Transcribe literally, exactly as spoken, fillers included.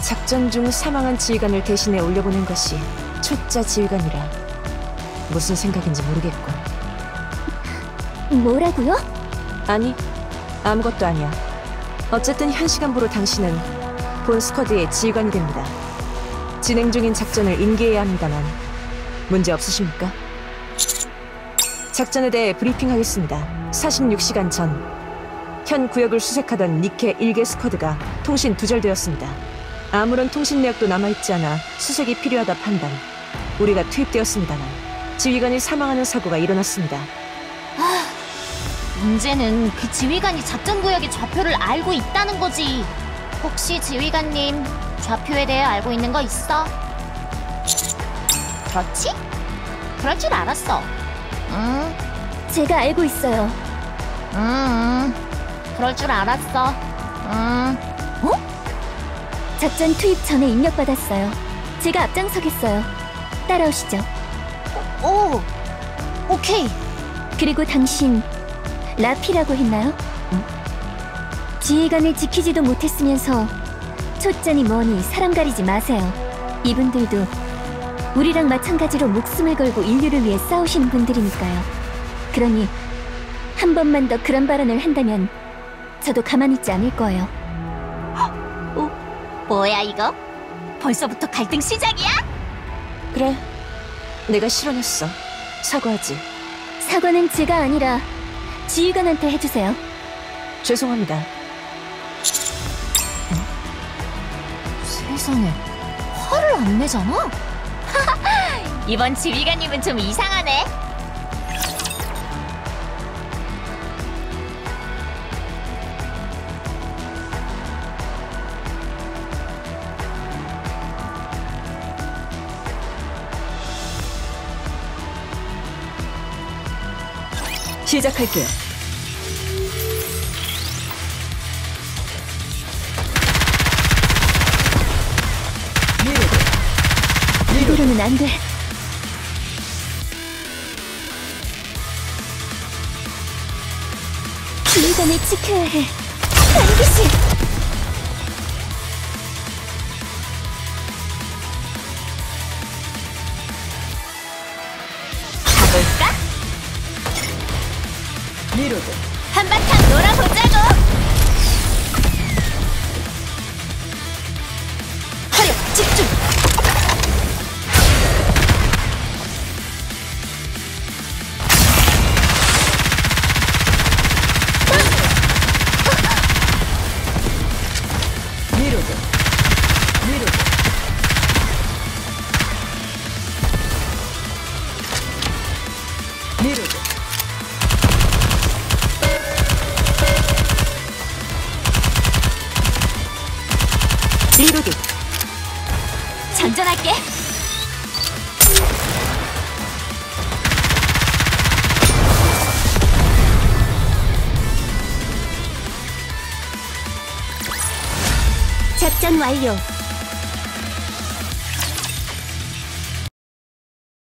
작전 중 사망한 지휘관을 대신해 올려보낸 것이 초짜 지휘관이라 무슨 생각인지 모르겠군. 뭐라고요? 아니, 아무것도 아니야. 어쨌든 현 시간부로 당신은 본 스쿼드의 지휘관이 됩니다. 진행 중인 작전을 인계해야 합니다만 문제 없으십니까? 작전에 대해 브리핑하겠습니다. 사십육 시간 전 현 구역을 수색하던 니케 일 개 스쿼드가 통신 두절되었습니다. 아무런 통신 내역도 남아있지 않아 수색이 필요하다 판단. 우리가 투입되었습니다만 지휘관이 사망하는 사고가 일어났습니다. 아, 문제는 그 지휘관이 작전구역의 좌표를 알고 있다는 거지. 혹시 지휘관님 좌표에 대해 알고 있는 거 있어? 그렇지? 그럴 줄 알았어. 응? 제가 알고 있어요. 응, 응. 그럴 줄 알았어. 응. 어? 작전 투입 전에 입력받았어요. 제가 앞장서겠어요. 따라오시죠. 오, 오케이. 그리고 당신 라피라고 했나요? 응? 지휘관을 지키지도 못했으면서 초짜니 뭐니 사람 가리지 마세요. 이분들도 우리랑 마찬가지로 목숨을 걸고 인류를 위해 싸우시는 분들이니까요. 그러니 한 번만 더 그런 발언을 한다면 저도 가만히 있지 않을 거예요. 어? 뭐야 이거? 벌써부터 갈등 시작이야? 그래, 내가 실언했어. 사과하지. 사과는 제가 아니라 지휘관한테 해주세요. 죄송합니다. 세상에, 화를 안 내잖아? 이번 지휘관님은 좀 이상하네. 시작할게요. 이대로는 안 돼. 지휘관을 지켜야 해. 반드시. 가볼까? 리로드. 한바탕 놀아보자고. 화력 집중. 리로드. 리로드. 리로드. 리로드. 전전할게. 작전 완료.